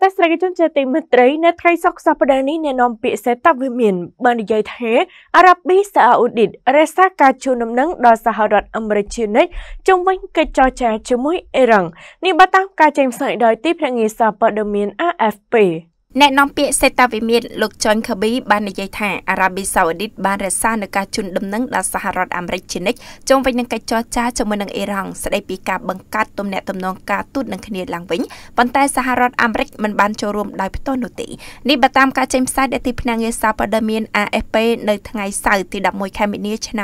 តែស្រ័យជនជាទីមេត្រីនៅថ្ងៃសុក្រសប្តាហ៍នេះអ្នកនាំពាក្យសេតាវិមានបាននិយាយថាអារ៉ាប៊ីសាអូឌីតរក្សាការជូនដំណឹងដល់សហរដ្ឋអាមេរិកជានិច្ចជុំវិញកិច្ចចរចាជាមួយអ៊ីរ៉ង់នេះបើតាមការចេញផ្សាយដោយទីភ្នាក់ងារសារព័ត៌មាន AFP អ្នកនាំពាក្យសេតាវិមានលោកចុនខប៊ីបាននិយាយថាអារ៉ាប៊ីសាអូឌីតបានរក្សានូវការជូនដំណឹងដល់សហរដ្ឋអាមេរិកជានិច្ចជុំវិញនឹងកិច្ចចរចាជាមួយនឹងអ៊ីរ៉ង់ស្ដីពីការបង្កើតទំនាក់ទំនងការទូតនឹងគ្នាឡើងវិញប៉ុន្តែសហរដ្ឋអាមេរិកមិនបានចូលរួមដោយផ្ទាល់នោះទេនេះបើតាមការចេញផ្សាយដែលទីភ្នាក់ងារសារព័ត៌មាន AFP នៅថ្ងៃសៅរ៍ទី11ខែមីនាឆ្នាំ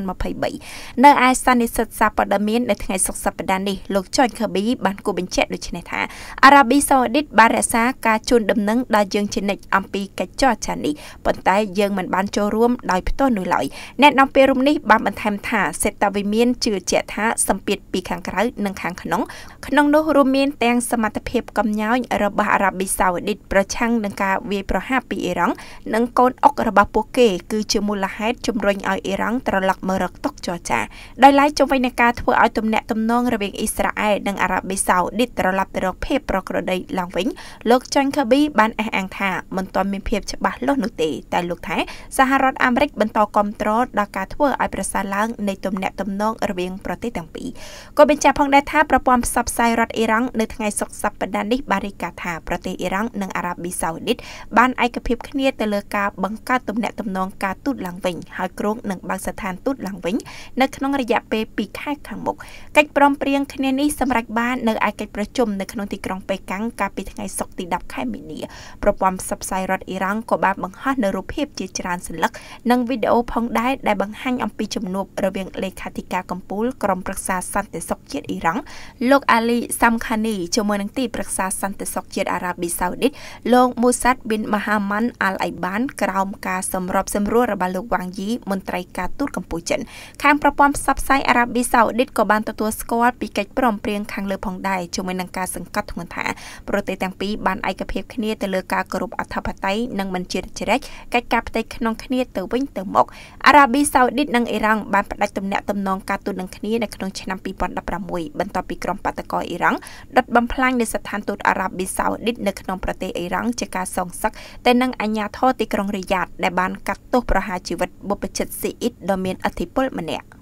2023នៅឯសន្និសីទសារព័ត៌មាននៅថ្ងៃសុក្រសប្តាហ៍នេះលោកចុនខប៊ីបានគូបញ្ជាក់ដូចនេះថាអារ៉ាប៊ីសាអូឌីតបានរក្សាការជូនដំណឹងដល់យើងជានិច្ចអំពីកិច្ចចរចានេះប៉ុន្តែយើងមិនបានចូលរួមដោយផ្ទាល់នោះឡើយអ្នកនាំពាក្យរំនេះបានបន្ថែមថាសេតាវិមានជឿជាក់ថាសម្ពាធពីខាងក្រៅនិងខាងក្នុងនោះរួមមានទាំងសមត្ថភាពកំញោញរបស់អារ៉ាប៊ីសាអូឌីតប្រឆាំងនឹងការវាយប្រហារពីអ៊ីរ៉ង់និងកូនអុករបស់ពួកគេគឺជាមូលហេតុជំរុញឲ្យអ៊ីរ៉ង់ត្រឡប់មករកតុចរចាដោយឡែកជុំវិញនឹងការធ្វើឲ្យទំនាក់ទំនងរវាងអ៊ីស្រាអែលនិងអារ៉ាប៊ីសាអូឌីតត្រឡប់ទៅរកភាពប្រក្រតីឡើងវិញលោកចុនខប៊ីបានអះអាងថាមិនទាន់មានភាពច្បាស់លាស់នោះទេតែលោកថាសហរដ្ឋអាមេរិកបន្តគាំទ្រដល់ការធ្វើឲ្យប្រសើរឡើងនៃទំនាក់ទំនងរវាងប្រទេសទាំងពីរក៏បញ្ជាក់ផងដែរថាប្រព័ន្ធផ្សព្វផ្សាយរដ្ឋអ៊ីរ៉ង់នៅថ្ងៃសុក្រសប្តាហ៍នេះបានរាយការណ៍ថាប្រទេសអ៊ីរ៉ង់និងអារ៉ាប៊ីសាអូឌីតបានឯកភាពគ្នាទៅលើការបង្កើតទំនាក់ទំនងការទូតឡើងវិញហើយគ្រោងនឹងបើកស្ថានទូតឡើងវិញនៅក្នុងរយៈពេល2ខែខាងមុខកិច្ចព្រមព្រៀងគ្នានេះសម្រេចបាននៅឯកិច្ចប្រជុំនៅក្នុងទីក្រុងប៉េកាំងកាលពីថ្ងៃសុក្រទី10ខែមីនាប្រព័ន្ធផ្សព្វផ្សាយរដ្ឋអ៊ីរ៉ង់ក៏បានបង្ហោះនូវរូបភាពជាច្រើនសន្លឹកនិងវីដេអូផងដែរដែលបង្ហាញអំពីជំនួបរវាងលេខាធិការកម្ពុជាក្រុមប្រឹក្សាសន្តិសុខជាតិអ៊ីរ៉ង់លោកអាលីសាំខានីជាមួយនឹងទីប្រឹក្សាសន្តិសុខជាតិអារ៉ាប៊ីសាអូឌីតលោកមូសាត់ប៊ីនម៉ាហាម៉ាន់អាល់អៃបានក្រោមការសម្របសម្រួលរបស់លោកវ៉ាងយីមន្ត្រីការទូតកម្ពុជាចិនខាងប្រព័ន្ធផ្សព្វផ្សាយអារ៉ាប៊ីសាអូឌីតក៏បានទទួលស្គាល់ពីកិច្ចព្រមព្រៀងខាងលើផងដែរជាមួយនឹងការសង្កត់ធ្ងន់ថាប្រទេសទាំងពីរបានឯកភាពគ្នាទៅលើការគោរពអធិបតេយ្យនិងមិនជ្រៀតជ្រែកកិច្ចការផ្ទៃក្នុងគ្នាទៅវិញទៅមកអារ៉ាប៊ីសាអូឌីតនិងអ៊ីរ៉ង់បានផ្ដាច់ទំនាក់ទំនងការទូតនឹងគ្នានៅក្នុងឆ្នាំ2016បន្ទាប់ពីក្រុមបាតកោអ៊ីរ៉ង់ដុតបំផ្លាញនៅស្ថានទូតអារ៉ាប៊ីសាអូឌីតនៅក្នុងប្រទេសអ៊ីរ៉ង់ជាការសងសឹកទៅនឹងអាជ្ញាធរទីក្រុងរីយ៉ាតដែលបានកាត់ទោសប្រហារជីវិតបុព្វជិតស៊ីអ៊ីតដ៏មានឥទ្ធិពលម្នាក់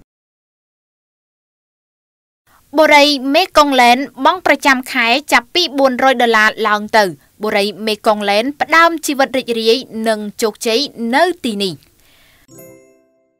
បុរីមេកុងឡែនបង់ប្រចាំខែចាប់ពី$400ឡើងទៅបុរីមេកុងឡែនផ្ដើមជីវិតរីករាយនិងជោគជ័យនៅទីនេះ